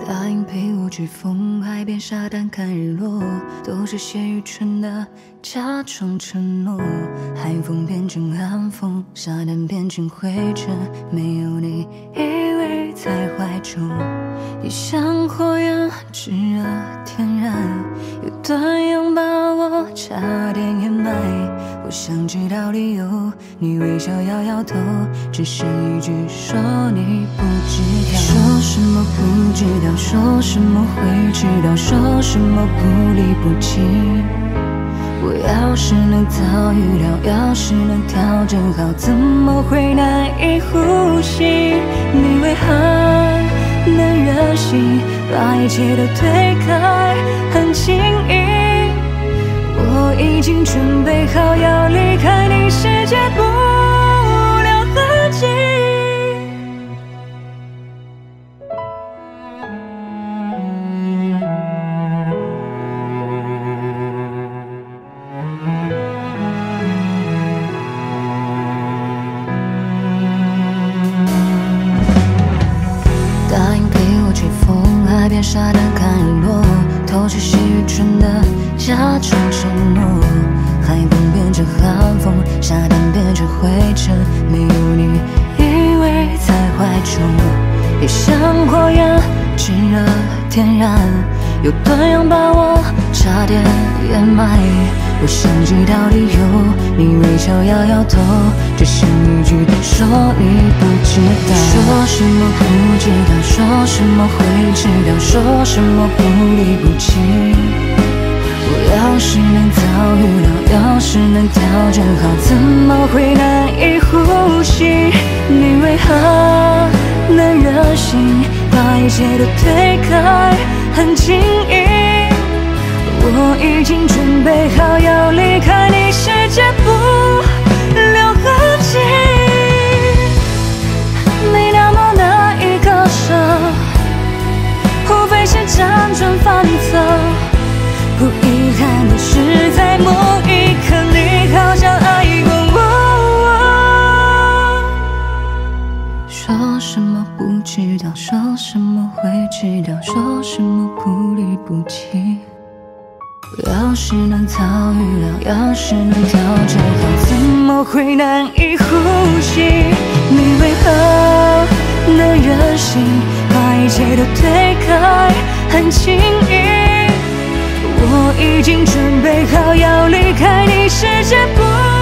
答应陪我去疯海边沙滩看日落，都是些愚蠢的假装承诺。海风变成寒风，沙滩变成灰尘，没有你依偎在怀中。你像火焰，炙热天然，有段拥抱我差点掩埋。我想知道理由，你微笑摇摇头，只是一句说你不知道。说什么不知道，说什么会知道，说什么不离不弃。我要是能早预料，要是能调整好，怎么会难以呼吸？你为何能任性，把一切都推开，很轻易？我已经准备好要离开你世界，不留痕迹。答应陪我去疯海边沙滩看日落，都是些愚蠢的假装承诺。海风变成寒风，沙滩变成灰尘，没有你依偎在怀中。也像火焰，炙热天然，有段拥抱我差点掩埋。我想知道理由，你微笑摇摇头，只剩一句说你不知道。说什么不知道，说什么会知道，说什么不离不弃。我要是能早预料，要是能调整好，怎么会难以呼吸？你为何能任性，把一切都推开，很轻易？我已经准备好要离开你世界，不留痕迹。没那么难以割舍，无非是辗转反侧。不遗憾的是，在某一刻，你好像爱过我。说什么不知道，说什么会知道，说什么不离不弃。要是能早预料，要是能调整好，怎么会难以呼吸？你为何能任性，把一切都推开，很轻易？我已经准备好要离开你世界，不